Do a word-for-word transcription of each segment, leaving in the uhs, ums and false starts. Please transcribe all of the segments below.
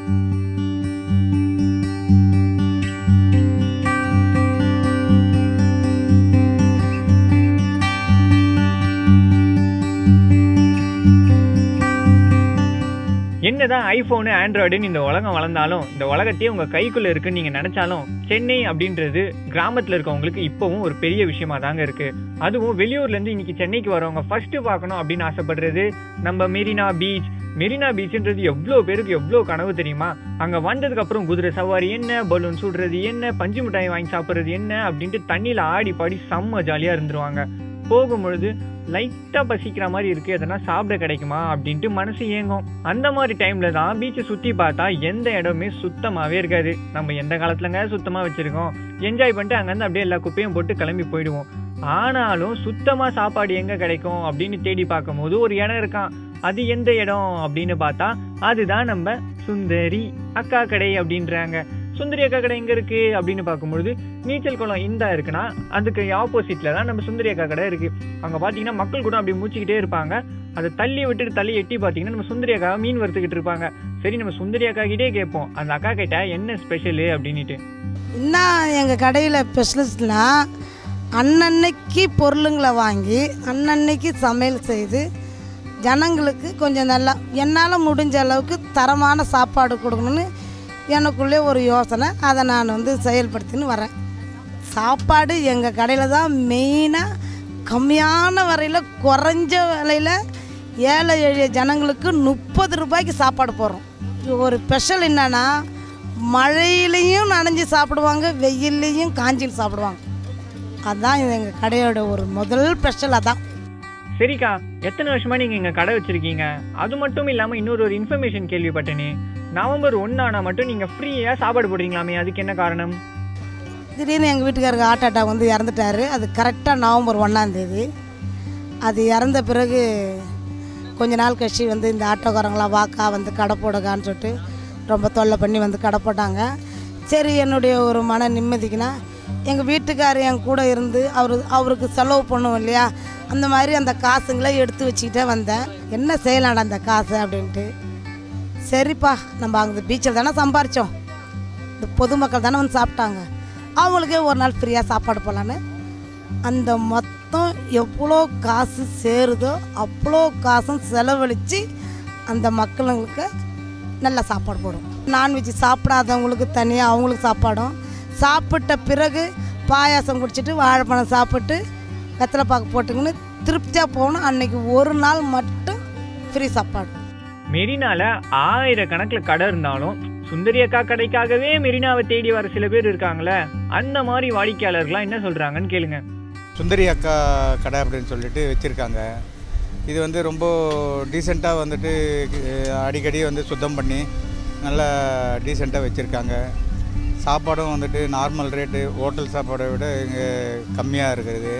என்னதான் ஐபோனு ஆண்ட்ராய்டுன்னு இந்த உலகம் வளர்ந்தாலும் இந்த உலகத்தையே உங்க கைக்குள்ள இருக்குன்னு நீங்க நினைச்சாலும் சென்னை அப்படின்றது கிராமத்துல இருக்கவங்களுக்கு இப்பவும் ஒரு பெரிய விஷயமா தாங்க இருக்கு. அதுவும் வெளியூர்ல இருந்து இன்னைக்கு சென்னைக்கு வரவங்க ஃபர்ஸ்ட் பார்க்கணும் அப்படின்னு ஆசைப்படுறது நம்ம மெரினா பீச். மெரினா பீச்ன்றது எவ்வளவு பேருக்கு எவ்வளவு கனவு தெரியுமா? அங்க வந்ததுக்கு அப்புறம் குதிரை சவாரி என்ன, பலூன் சுடுறது என்ன, பஞ்சு மிட்டாய் வாங்கி சாப்பிடுறது என்ன அப்படின்ட்டு தண்ணியில ஆடி பாடி செம்ம ஜாலியா இருந்துருவாங்க. போகும்பொழுது லைட்டா பசிக்கிற மாதிரி இருக்கு, எதனா சாப்பிட கிடைக்குமா அப்படின்ட்டு மனசு ஏங்கும். அந்த மாதிரி டைம்ல தான் பீச்சை சுத்தி பார்த்தா எந்த இடமே சுத்தமாவே இருக்காது. நம்ம எந்த காலத்துலங்க சுத்தமா வச்சிருக்கோம், என்ஜாய் பண்ணிட்டு அங்கிருந்து அப்படியே எல்லா குப்பையும் போட்டு கிளம்பி போயிடுவோம். ஆனாலும் சுத்தமா சாப்பாடு எங்க கிடைக்கும் அப்படின்னு தேடி பார்க்கும் போது ஒரு இடம் இருக்கான். அது எந்த இடம் அப்படின்னு பார்த்தா அதுதான் நம்ம சுந்தரி அக்கா கடை அப்படின்றாங்க. சுந்தரி அக்கா கடை எங்க இருக்கு அப்படின்னு பார்க்கும்பொழுது நீச்சல் குளம் இந்தா இருக்குன்னா அதுக்கு ஆப்போசிட்ல தான் நம்ம சுந்தரி அக்கா கடை இருக்கு. அங்க பாத்தீங்கன்னா மக்கள் கூட அப்படி மூச்சுக்கிட்டே இருப்பாங்க. அதை தள்ளி விட்டுட்டு தள்ளி எட்டி பாத்தீங்கன்னா நம்ம சுந்தரி அக்கா மீன் வறுத்துக்கிட்டு இருப்பாங்க. சரி, நம்ம சுந்தரி அக்கா கிட்டே கேட்போம் அந்த அக்கா கிட்ட என்ன ஸ்பெஷலு அப்படின்ட்டு. இன்னும் எங்க கடையில் ஸ்பெஷலிஸ்ட்னா அன்னன்னைக்கு பொருளுங்களை வாங்கி அன்னன்னைக்கு சமையல் செய்து ஜனங்களுக்கு கொஞ்சம் நல்லா என்னால் முடிஞ்ச அளவுக்கு தரமான சாப்பாடு கொடுக்கணும்னு எனக்குள்ளே ஒரு யோசனை. அதை நான் வந்து செயல்படுத்தின்னு வரேன். சாப்பாடு எங்கள் கடையில் தான் மெயினாக கம்மியான வரையில் குறைஞ்ச விலையில் ஏழை எளிய ஜனங்களுக்கு முப்பது ரூபாய்க்கு சாப்பாடு போடுறோம். ஒரு ஸ்பெஷல் என்னன்னா மழையிலையும் நனைஞ்சி சாப்பிடுவாங்க, வெயில்லையும் காஞ்சில் சாப்பிடுவாங்க. அதுதான் எங்கள் கடையோட ஒரு முதல் ஸ்பெஷல். அதான். சரிக்கா, எத்தனை வருஷமா நீங்க இங்க கடை வச்சிருக்கீங்க? அது மட்டும் இல்லாம இன்னொரு ஒரு இன்ஃபர்மேஷன் கேள்விப்பட்டேனே, நவம்பர் ஒன்னானா மட்டும் நீங்க ஃப்ரீயா சாப்பாடு போடுறீங்களாமே, அதுக்கு என்ன காரணம்? திடீர்னு எங்கள் வீட்டுக்காரருக்கு ஹார்ட் அட்டாக் வந்து இறந்துட்டாரு. அது கரெக்டாக நவம்பர் ஒன்றாந்தேதி. அது இறந்த பிறகு கொஞ்ச நாள் கழிச்சு வந்து இந்த ஆட்டோக்காரங்களாம் வாக்கா வந்து கடை போடுகான்னு சொல்லிட்டு ரொம்ப தொல்லை பண்ணி வந்து கடை போட்டாங்க. சரி, என்னுடைய ஒரு மன நிம்மதிக்குன்னா எங்கள் வீட்டுக்காரர் என் கூட இருந்து அவரு அவருக்கு செலவு பண்ணுவோம் இல்லையா, அந்த மாதிரி அந்த காசுங்களை எடுத்து வச்சுக்கிட்டே வந்தேன். என்ன செய்யலாம்டா அந்த காசு அப்படின்ட்டு. சரிப்பா, நம்ம அங்கே பீச்சில் தானே சம்பாரித்தோம், இந்த பொதுமக்கள் தானே வந்து சாப்பிட்டாங்க, அவங்களுக்கே ஒரு நாள் ஃப்ரீயாக சாப்பாடு போகலான்னு அந்த மொத்தம் எவ்வளோ காசு சேருதோ அவ்வளோ காசும் செலவழித்து அந்த மக்களுங்களுக்கு நல்ல சாப்பாடு போடும். நான்வெஜ் சாப்பிடாதவங்களுக்கு தனியாக அவங்களுக்கு சாப்பாடும், சாப்பிட்ட பிறகு பாயாசம் குடிச்சிட்டு வாழைப்பழம் சாப்பிட்டு வெத்தலை பாக்கு போட்டுங்கன்னு திருப்தியாக போகணும். அன்னைக்கு ஒரு நாள் மட்டும் ஃப்ரீ சாப்பாடு. மெரினால ஆயிரக்கணக்கில் கடை இருந்தாலும் சுந்தரி அக்கா கடைக்காகவே மெரினாவை தேடி வர சில பேர் இருக்காங்களே, அந்த மாதிரி வாடிக்கையாளர்கள்லாம் என்ன சொல்றாங்கன்னு கேளுங்க. சுந்தரி அக்கா கடை அப்படின்னு சொல்லிட்டு வச்சுருக்காங்க. இது வந்து ரொம்ப டீசெண்டாக வந்துட்டு அடிக்கடி வந்து சுத்தம் பண்ணி நல்லா டீசெண்டாக வச்சுருக்காங்க. சாப்பாடும் வந்துட்டு நார்மல் ரேட்டு, ஹோட்டல் சாப்பாடை விட இங்கே கம்மியாக இருக்குது.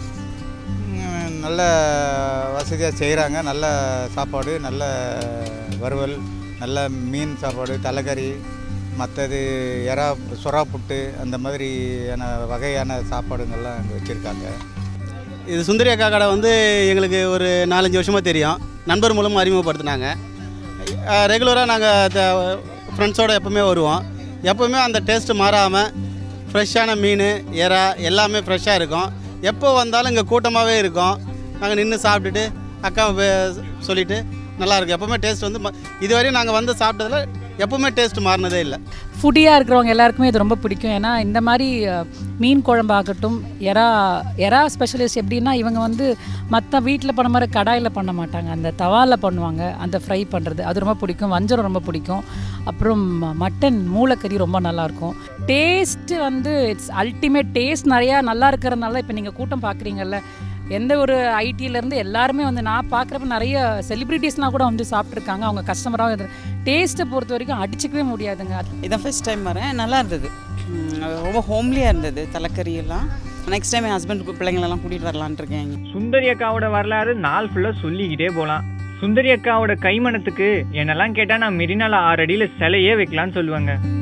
நல்ல வசதியாக செய்கிறாங்க. நல்ல சாப்பாடு, நல்ல வறுவல், நல்ல மீன் சாப்பாடு, தலைக்கறி, மற்றது எறா சொரா புட்டு, அந்த மாதிரியான வகையான சாப்பாடுங்கள்லாம் இங்கே வச்சுருக்காங்க. இது சுந்தரி அக்கா கடை வந்து எங்களுக்கு ஒரு நாலஞ்சு வருஷமாக தெரியும். நண்பர் மூலமாக அறிமுகப்படுத்தினாங்க. ரெகுலராக நாங்கள் ஃப்ரெண்ட்ஸோடு எப்போவுமே வருவோம். எப்போவுமே அந்த டேஸ்ட்டு மாறாமல் ஃப்ரெஷ்ஷான மீன், எறா எல்லாமே ஃப்ரெஷ்ஷாக இருக்கும். எப்போ வந்தாலும் இங்கே கூட்டமாகவே இருக்கும். நாங்கள் நின்று சாப்பிட்டுட்டு அக்கா சொல்லிவிட்டு நல்லாயிருக்கும். எப்போவுமே டேஸ்ட் வந்து இதுவரையும் நாங்கள் வந்து சாப்பிட்டதில் எப்போவுமே டேஸ்ட் மாறினதே இல்லை. ஃபுட்டியாக இருக்கிறவங்க எல்லாருக்குமே இது ரொம்ப பிடிக்கும். ஏன்னா இந்த மாதிரி மீன் குழம்பாகட்டும், எறா எறா ஸ்பெஷலிஸ்ட் எப்படின்னா இவங்க வந்து மற்ற வீட்டில் பண்ண மாதிரி கடாயில் பண்ண மாட்டாங்க, அந்த தவாவில் பண்ணுவாங்க. அந்த ஃப்ரை பண்ணுறது அது ரொம்ப பிடிக்கும். வஞ்சரம் ரொம்ப பிடிக்கும். அப்புறம் மட்டன் மூளைக்கறி ரொம்ப நல்லாயிருக்கும். டேஸ்ட்டு வந்து இட்ஸ் அல்டிமேட். டேஸ்ட் நிறையா நல்லா இருக்கிறதுனால இப்போ நீங்கள் கூட்டம் பார்க்குறீங்கல்ல, எந்த ஒரு ஐடியிலேருந்து எல்லாருமே வந்து நான் பார்க்குறப்ப நிறைய செலிப்ரிட்டிஸ்லாம் கூட வந்து சாப்பிட்ருக்காங்க. அவங்க கஸ்டமராக இது டேஸ்ட்டை பொறுத்த வரைக்கும் அடிச்சிக்கவே முடியாதுங்க. இதான் ஃபர்ஸ்ட் டைம் வரேன். நல்லா இருந்தது, ரொம்ப ஹோம்லியாக இருந்தது. தலைக்கறியெல்லாம் நெக்ஸ்ட் டைம் என் ஹஸ்பண்ட் பிள்ளைங்களெல்லாம் கூட்டிகிட்டு வரலான் இருக்கேன். சுந்தரி அக்காவோட வரலாறு நாள் ஃபுல்லாக சொல்லிக்கிட்டே போகலாம். சுந்தரி அக்காவோட கைமணத்துக்கு என்னெல்லாம் கேட்டால் நான் மெரினால ஆறு அடியில் சிலையே வைக்கலான்னு சொல்லுவாங்க.